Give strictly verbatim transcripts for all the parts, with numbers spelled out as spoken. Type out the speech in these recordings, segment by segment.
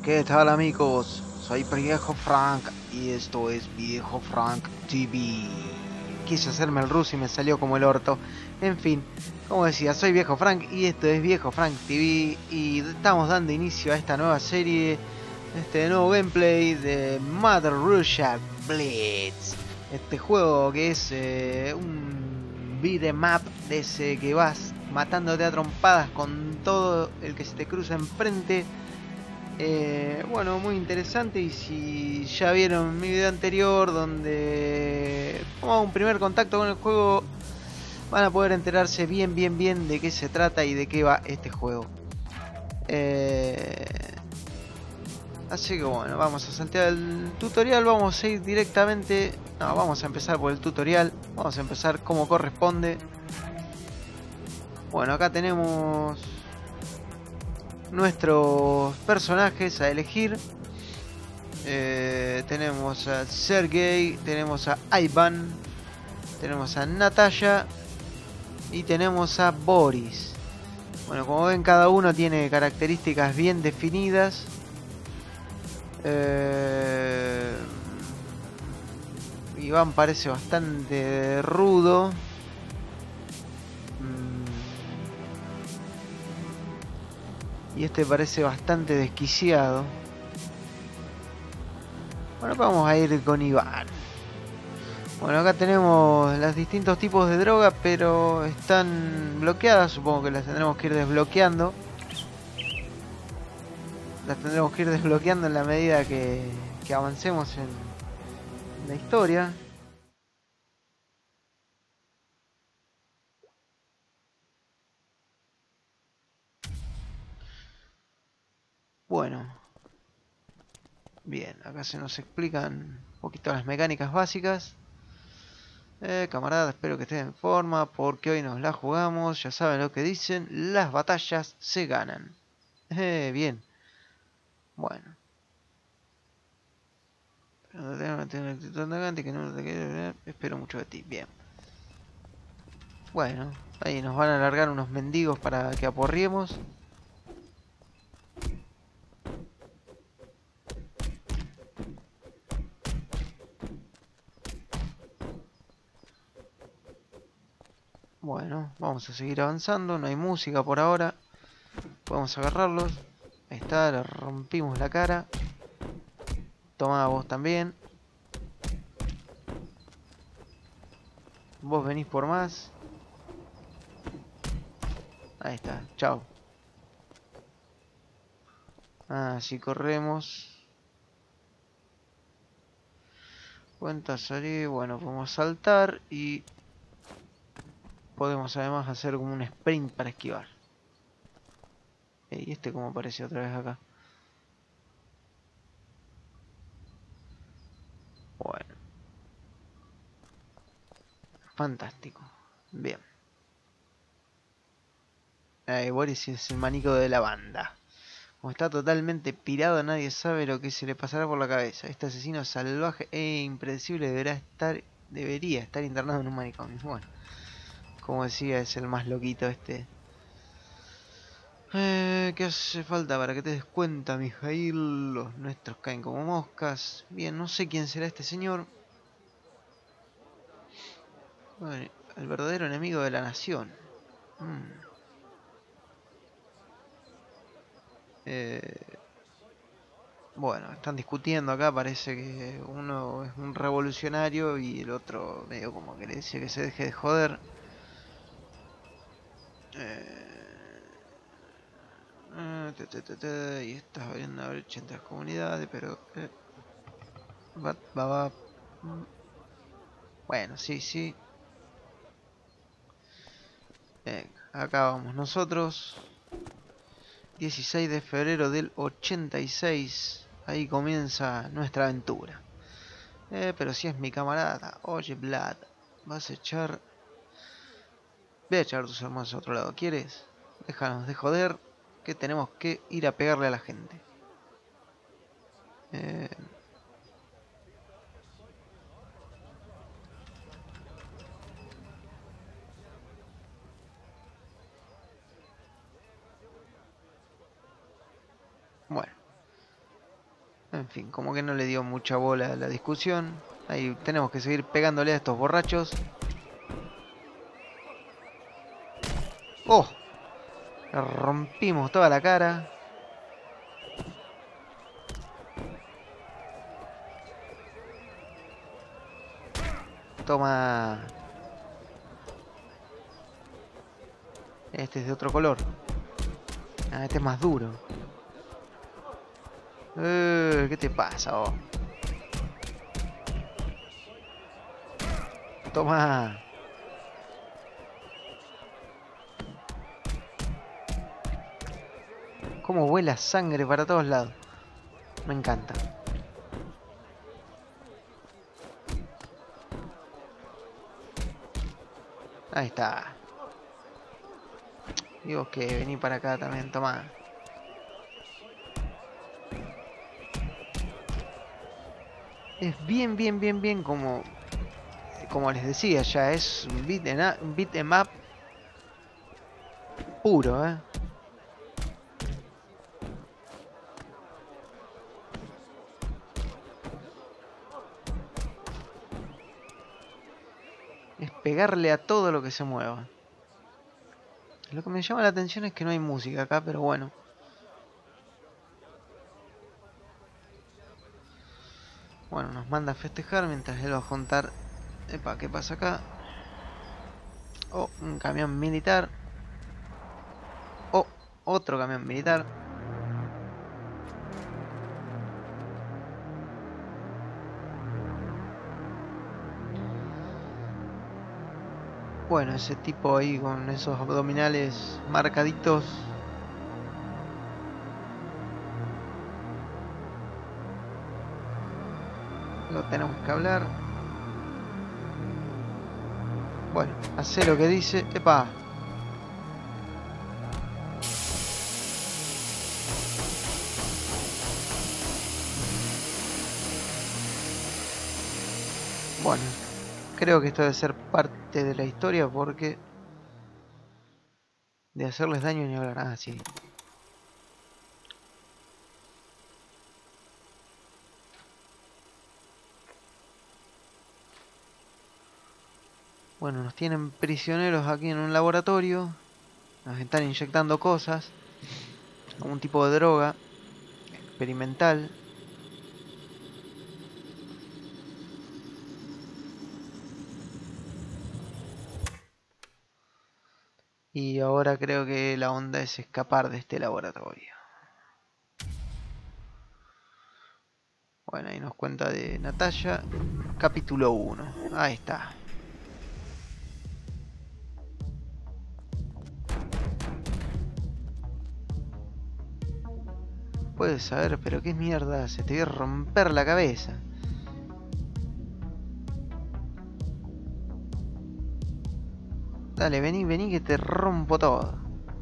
¿Qué tal, amigos? Soy Viejo Frank y esto es Viejo Frank T V. Quise hacerme el ruso y me salió como el orto. En fin, como decía, soy Viejo Frank y esto es Viejo Frank T V. Y estamos dando inicio a esta nueva serie, este nuevo gameplay de Mother Russia Blitz. Este juego que es eh, un beat'em up de ese que vas matándote a trompadas con todo el que se te cruza enfrente. Eh, bueno, muy interesante. Y si ya vieron mi video anterior donde tomamos un primer contacto con el juego, van a poder enterarse bien, bien, bien de qué se trata y de qué va este juego. Eh, así que bueno, vamos a saltear el tutorial. Vamos a ir directamente. No, vamos a empezar por el tutorial. Vamos a empezar como corresponde. Bueno, acá tenemos nuestros personajes a elegir. Eh, tenemos a Sergei, tenemos a Ivan, tenemos a Natalia y tenemos a Boris. Bueno, como ven, cada uno tiene características bien definidas. Eh, Iván parece bastante rudo. Y este parece bastante desquiciado. Bueno, vamos a ir con Iván. Bueno, acá tenemos los distintos tipos de droga, pero están bloqueadas. Supongo que las tendremos que ir desbloqueando. Las tendremos que ir desbloqueando en la medida que, que avancemos en la historia. Bueno. Bien, acá se nos explican un poquito las mecánicas básicas. Eh, camarada, espero que estén en forma porque hoy nos la jugamos. Ya saben lo que dicen, las batallas se ganan. Eh, bien. Bueno. Espero mucho de ti. Bien. Bueno, ahí nos van a alargar unos mendigos para que aporriemos. Bueno, vamos a seguir avanzando. No hay música por ahora. Podemos agarrarlos. Ahí está, le rompimos la cara. Toma, vos también. Vos venís por más. Ahí está, chao. Ah, si corremos. Cuenta salir. Bueno, podemos saltar y podemos además hacer como un sprint para esquivar. ¿Y este cómo aparece otra vez acá? Bueno. Fantástico. Bien. Eh, Boris es el manico de la banda. Como está totalmente pirado, nadie sabe lo que se le pasará por la cabeza. Este asesino salvaje e impredecible deberá estar, debería estar internado en un manicomio. Bueno, como decía, es el más loquito este. Eh, ¿Qué hace falta para que te des cuenta, Mijail? Los nuestros caen como moscas. Bien, no sé quién será este señor. Bueno, el verdadero enemigo de la nación. Mm. Eh, bueno, están discutiendo acá. Parece que uno es un revolucionario y el otro medio como que le dice que se deje de joder. Eh, eh, te, te, te, te, y estás abriendo una brecha entre las comunidades, pero... Eh, va, va, va. Bueno, sí, sí. Venga, acá vamos nosotros. dieciséis de febrero del ochenta y seis. Ahí comienza nuestra aventura. Eh, pero si es mi camarada. Oye, Vlad, vas a echar... Voy a echar tus hermanos a otro lado. ¿Quieres? Déjanos de joder, que tenemos que ir a pegarle a la gente. Eh... Bueno. En fin, como que no le dio mucha bola a la discusión. Ahí tenemos que seguir pegándole a estos borrachos. ¡Oh! Le rompimos toda la cara. Toma. Este es de otro color. Ah, este es más duro. Eh, ¿Qué te pasa, vos? Toma. Cómo vuela sangre para todos lados. Me encanta. Ahí está. Digo que vení para acá también, toma. Es bien, bien, bien, bien como... Como les decía ya, es un beat em up, un beat em up puro, ¿eh? Es pegarle a todo lo que se mueva. Lo que me llama la atención es que no hay música acá, pero bueno. Bueno, nos manda a festejar mientras él va a juntar... Epa, ¿qué pasa acá? Oh, un camión militar. Oh, otro camión militar. Bueno, ese tipo ahí con esos abdominales marcaditos. Lo tenemos que hablar. Bueno, hace lo que dice. Epa. Bueno, creo que esto debe ser parte de la historia porque... De hacerles daño ni hablar. Ah, sí. Bueno, nos tienen prisioneros aquí en un laboratorio. Nos están inyectando cosas. Un tipo de droga experimental. Y ahora creo que la onda es escapar de este laboratorio. Bueno, ahí nos cuenta de Natalia. Capítulo uno. Ahí está. Puedes saber, pero qué mierda, se te voy a romper la cabeza. Dale, vení, vení que te rompo todo.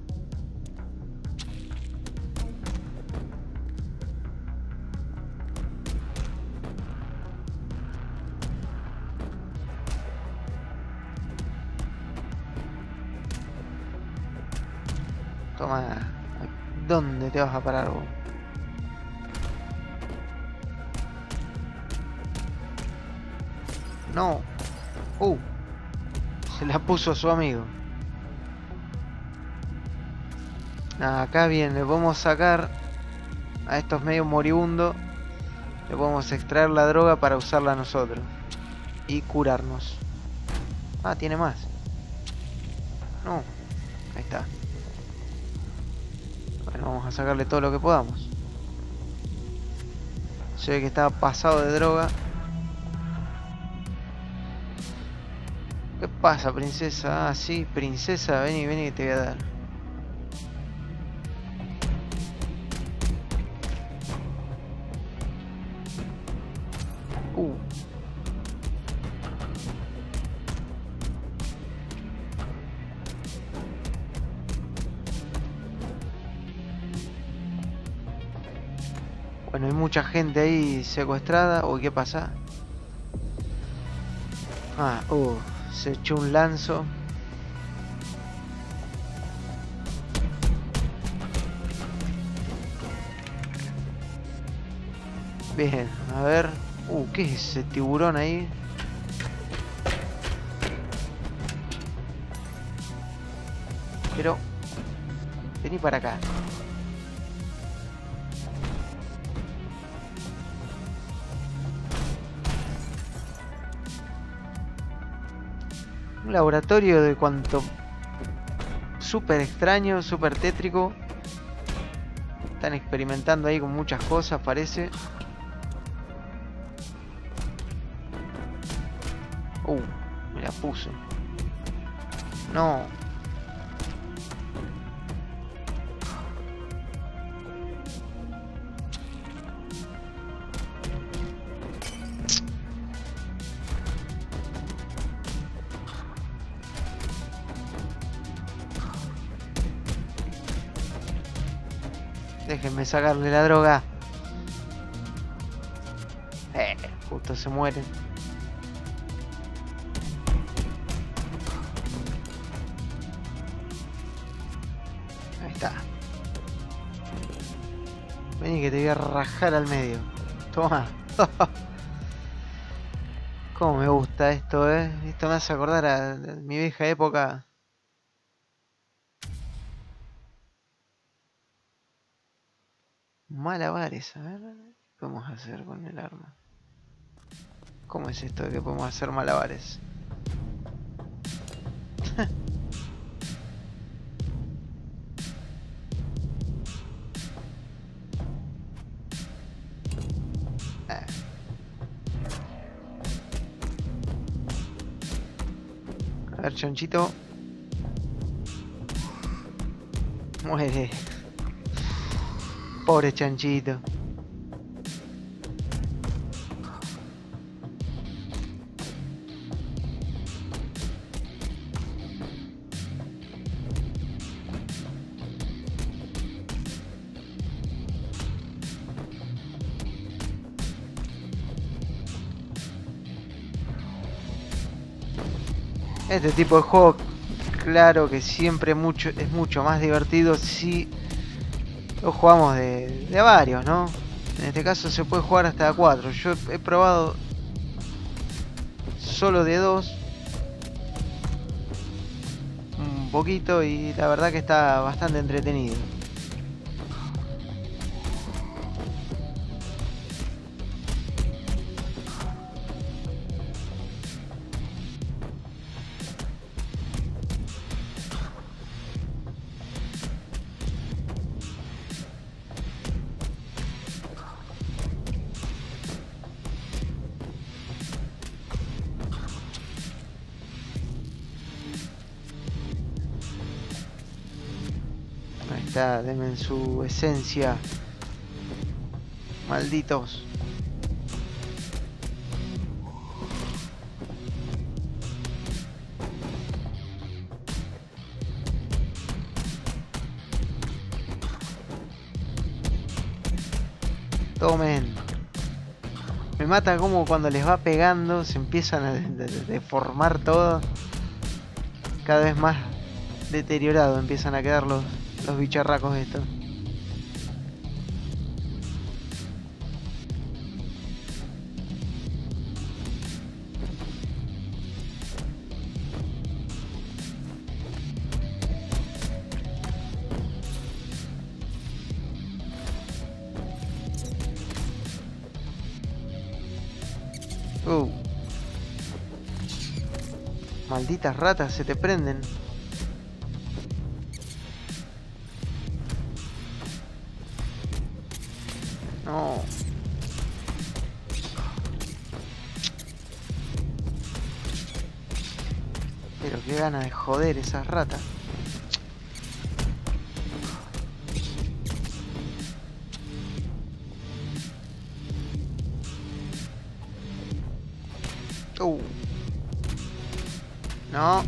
Toma. ¿Dónde te vas a parar vos? No. Uh. Se la puso su amigo. Acá bien, le podemos sacar a estos medios moribundos. Le podemos extraer la droga para usarla nosotros. Y curarnos. Ah, tiene más. No. Ahí está. Bueno, vamos a sacarle todo lo que podamos. Se ve que estaba pasado de droga. ¿Qué pasa, princesa? Ah, sí, princesa, vení, vení que te voy a dar. Uh. Bueno, hay mucha gente ahí secuestrada. Uy, ¿qué pasa? Ah, uh. Se echó un lanzo. Bien, a ver. Uh, ¿qué es ese tiburón ahí? Pero... vení para acá. Un laboratorio de cuanto... súper extraño, súper tétrico. Están experimentando ahí con muchas cosas, parece. Uh, me la puso. No. Déjenme sacarle la droga. Eh, justo se mueren. Ahí está. Vení que te voy a rajar al medio. Toma. Cómo me gusta esto, eh. Esto me hace acordar a mi vieja época. Malabares, a ver, ¿qué podemos hacer con el arma? ¿Cómo es esto de que podemos hacer malabares? Ah. A ver, chanchito. Muere. Pobre chanchito. Este tipo de juego, claro que siempre mucho es mucho más divertido si lo jugamos de, de varios, ¿no? En este caso se puede jugar hasta a cuatro. Yo he probado solo de dos un poquito y la verdad que está bastante entretenido. Ahí está, denme en su esencia. Malditos. Tomen. Me mata como cuando les va pegando se empiezan a de de deformar todo. Cada vez más deteriorado empiezan a quedar los, los bicharracos estos. Uh. Malditas ratas, se te prenden. No. Pero qué gana de joder esas ratas. Uh. No.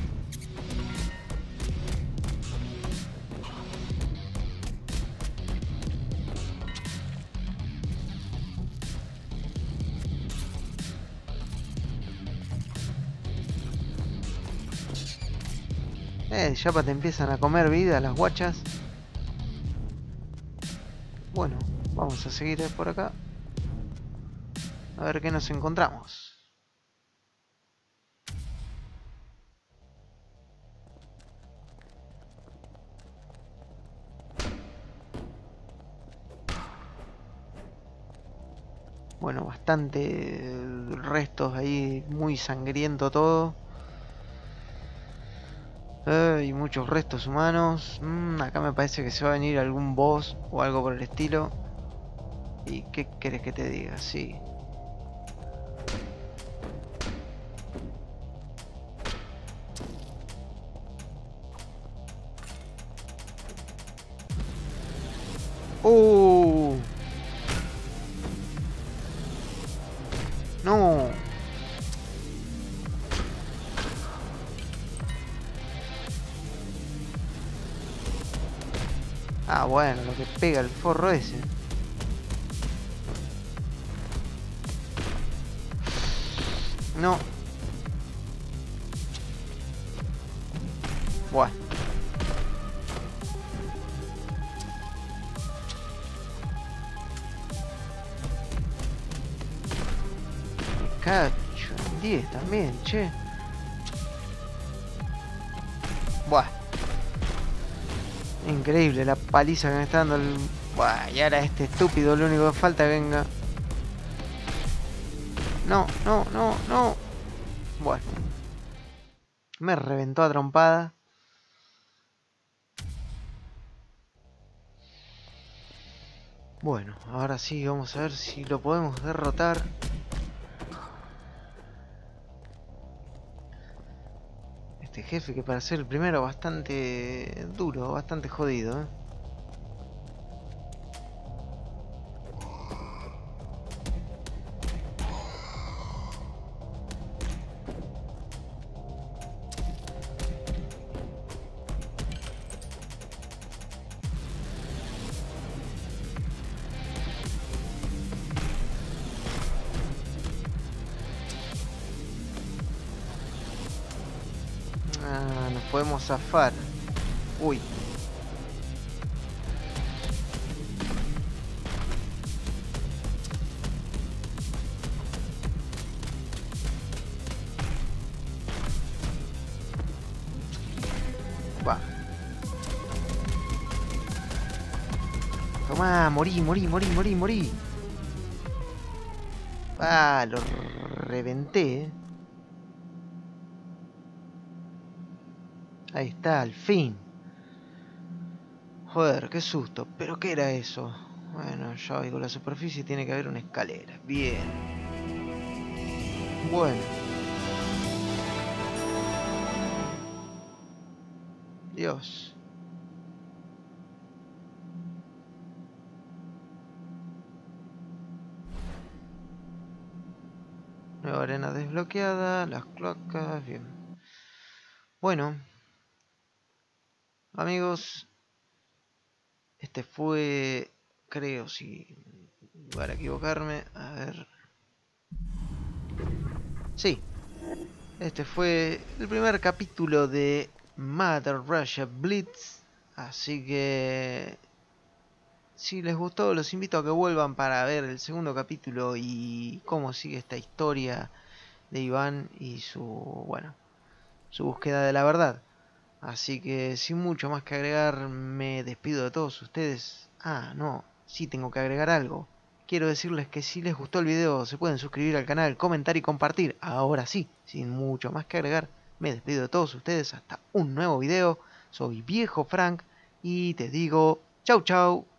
Eh, ya te empiezan a comer vida las guachas. Bueno, vamos a seguir por acá. A ver qué nos encontramos. Bueno, bastante restos ahí, muy sangriento todo. Eh, y muchos restos humanos. Mm, acá me parece que se va a venir algún boss o algo por el estilo. ¿Y qué querés que te diga? Sí. ¡Uh! ¡No! Ah, bueno, lo que pega el forro ese. No. Bueno. Me cacho en diez también, che. Buah. Increíble la paliza que me está dando el... Buah, y ahora este estúpido, lo único que falta que venga. No, no, no, no. Bueno. Me reventó a trompada. Bueno, ahora sí, vamos a ver si lo podemos derrotar. Este jefe que para ser el primero bastante duro, bastante jodido, ¿eh? Ah, nos podemos zafar. Uy. Va. Tomá, morí, morí, morí, morí, morí. Ah, lo reventé, ¿eh? Ahí está, al fin. Joder, qué susto. ¿Pero qué era eso? Bueno, ya oigo la superficie, tiene que haber una escalera. Bien. Bueno. Dios. Nueva arena desbloqueada, las cloacas, bien. Bueno. Amigos. Este fue... Creo, si... Para equivocarme. A ver... Sí. Este fue el primer capítulo de Mother Russia Blitz. Así que... si les gustó, los invito a que vuelvan para ver el segundo capítulo y cómo sigue esta historia de Iván y su, bueno, su búsqueda de la verdad. Así que sin mucho más que agregar, me despido de todos ustedes. Ah, no, sí tengo que agregar algo. Quiero decirles que si les gustó el video, se pueden suscribir al canal, comentar y compartir. Ahora sí, sin mucho más que agregar, me despido de todos ustedes hasta un nuevo video. Soy Viejo Frank y te digo chau chau.